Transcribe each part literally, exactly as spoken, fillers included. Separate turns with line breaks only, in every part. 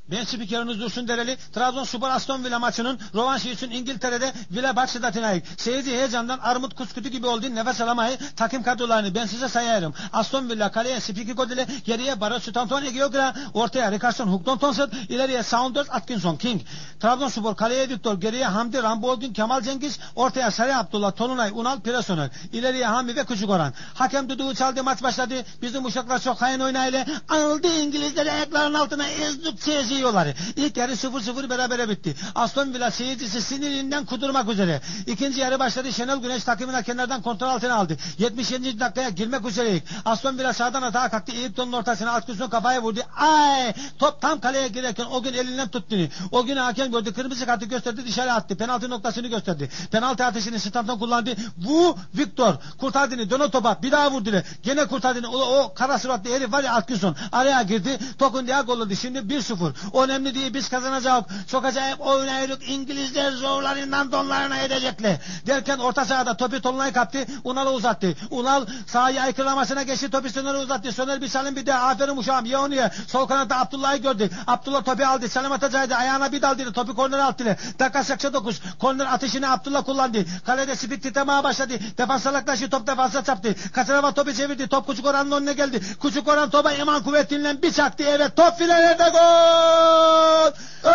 Ben spikeriniz Dursun Dereli. Trabzonspor Aston Villa maçının rövanşı için İngiltere'de Villa Park'ta tinayık. Seyirci heyecandan armut kuskutu gibi oldu. Nefes alamayı takım kadrolarını ben size sayarım. Aston Villa kaleye Spiki Godile, geriye Barış Sütantone Geogra, ortaya Rickardsson, Hugton Thompson, ileriye Saunders, Atkinson, King. Trabzonspor kaleye Victor, geriye Hamdi, Ramboldin, Kemal Cengiz, ortaya Sarı Abdullah, Tolunay, Unal, Piresoner, ileriye Hami ve Küçük Orhan. Hakem düdüğü çaldı, maç başladı. Bizim uşaklar çok hayın oynayla aldı İngilizleri ayaklarının altına ezdik seyirci yiyorlar. İlk yarı sıfır sıfır berabere bitti. Aston Villa seyircisi sinirinden kudurmak üzere. İkinci yarı başladı. Şenol Güneş takımına kenardan kontrol altına aldı. yetmiş yedinci dakikaya girmek üzereyiz. Aston Villa sağdan atağa kalktı. Eyüpton'un ortasına Atkinson kafaya vurdu. Ay! Top tam kaleye girerken o gün elinden tuttu. O gün hakem gördü. Kırmızı kartı gösterdi. Dışarı attı. Penaltı noktasını gösterdi. Penaltı atışını Stanton kullandı. Bu Victor kurtardığını dön o topa. Bir daha vurdu. Gene kurtardığını o, o kara suratlı herif var ya Atkinson. Araya girdi. Tokun diye gol oldu. Şimdi bir sıfır. Önemli değil, biz kazanacağız. Çok acayip oynayırız. İngilizler zorlarından donlarına edecekler. Derken orta sahada topu Tolunay kaptı. Unal'ı uzattı. Unal sahayı aykırılamasına geçti. Topu Söner'e uzattı. Söner bir salim bir de aferin uşağım. Ye onu ye. Sol kanatta Abdullah'ı gördü. Abdullah topu aldı. Salim atacaktı. Ayağına bir daldı. Topu kornere attı. Dakika seksen dokuz. Korner atışını Abdullah kullandı. Kalede spik titremeye başladı. Defans salaklaştı. Top defansa çarptı. Kasarava topu çevirdi. Top Küçük Orhan'ın önüne geldi. Küçük Orhan topa eman kuvvetiyle bir çaktı. Evet, top filelerde gol! Gol!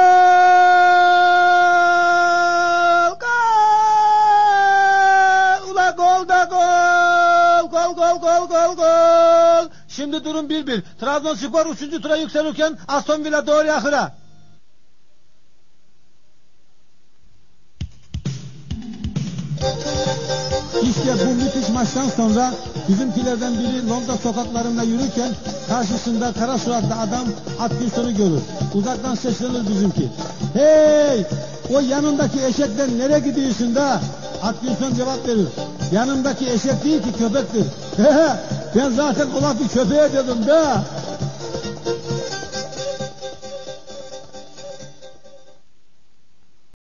Gol! Ula gol da gol! Gol gol gol gol gol! Şimdi durum bir bir. Trabzonspor üçüncü tura yükselirken Aston Villa doğru yakıra. İşte bu müthiş maçtan sonra bizimkilerden biri Londra sokaklarında yürürken karşısında kara suratlı adam Atkinson'u görür. Uzaktan seslenir bizimki. Hey! O yanındaki eşekten nereye gidiyorsun da? Atkinson cevap verir. Yanımdaki eşek değil ki, köpektir. Ben zaten o lafı köpeğe dedim da.